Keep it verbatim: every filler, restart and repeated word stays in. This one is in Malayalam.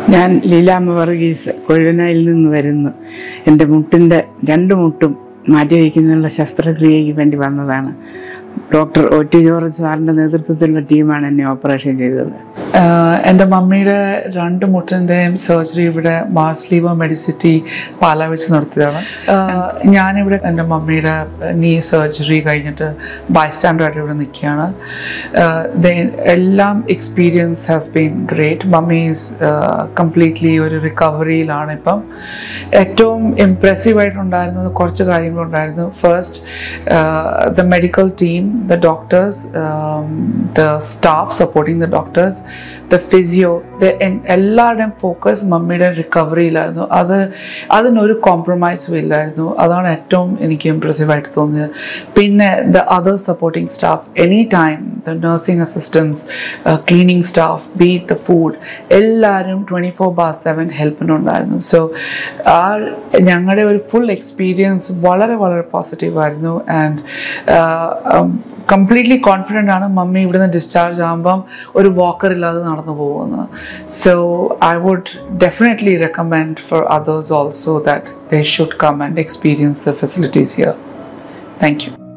ഞാൻ ലീലാമ്മ വർഗീസ് കൊഴുവനായിൽ നിന്ന് വരുന്നു. എൻ്റെ മുട്ടിൻ്റെ രണ്ട് മുട്ടും മാറ്റി വയ്ക്കുന്നതിനുള്ള ശസ്ത്രക്രിയയ്ക്ക് വേണ്ടി വന്നതാണ്. ഡോക്ടർ ഒ ടി ജോർജ് സാറിൻ്റെ നേതൃത്വത്തിലുള്ള ടീമാണ് എന്നെ ഓപ്പറേഷൻ ചെയ്തത്. എൻ്റെ മമ്മിയുടെ രണ്ട് മുട്ടിൻ്റെയും സർജറി ഇവിടെ മാർസ് ലീവർ മെഡിസിറ്റി പാല വെച്ച് നടത്തിയതാണ്. ഞാനിവിടെ എൻ്റെ മമ്മിയുടെ നീ സർജറി കഴിഞ്ഞിട്ട് ബൈസ്റ്റാൻഡറായിട്ട് ഇവിടെ നിൽക്കുകയാണ്. എല്ലാം experience has been great. Mummy is completely ഒരു റിക്കവറിയിലാണ് ഇപ്പം. ഏറ്റവും ഇംപ്രസീവായിട്ടുണ്ടായിരുന്നത് കുറച്ച് കാര്യങ്ങളുണ്ടായിരുന്നു. First, the medical team, the doctors, um, the staff supporting the doctors, the physio, the എല്ലാവരുടെയും ഫോക്കസ് മമ്മിയുടെ റിക്കവറിയിലായിരുന്നു. അത് അതിനൊരു കോംപ്രമൈസും ഇല്ലായിരുന്നു. അതാണ് ഏറ്റവും എനിക്ക് ഇംപ്രസീവായിട്ട് തോന്നിയത്. പിന്നെ the other supporting staff, any time the nursing assistance, cleaning staff, be it the food, എല്ലാവരും ട്വൻറ്റി ഫോർ ബാർ സെവൻ ഹെൽപ്പിനുണ്ടായിരുന്നു. സോ ആ ഞങ്ങളുടെ ഒരു ഫുൾ എക്സ്പീരിയൻസ് വളരെ വളരെ പോസിറ്റീവായിരുന്നു. ആൻഡ് കംപ്ലീറ്റ്ലി കോൺഫിഡൻ്റ് ആണ് മമ്മി ഇവിടുന്ന് ഡിസ്ചാർജ് ആകുമ്പം ഒരു വാക്കർ ഇല്ലാതെ നടന്നു പോകുന്നത്. So I would definitely recommend for others also that they should come and experience the facilities here. Thank U.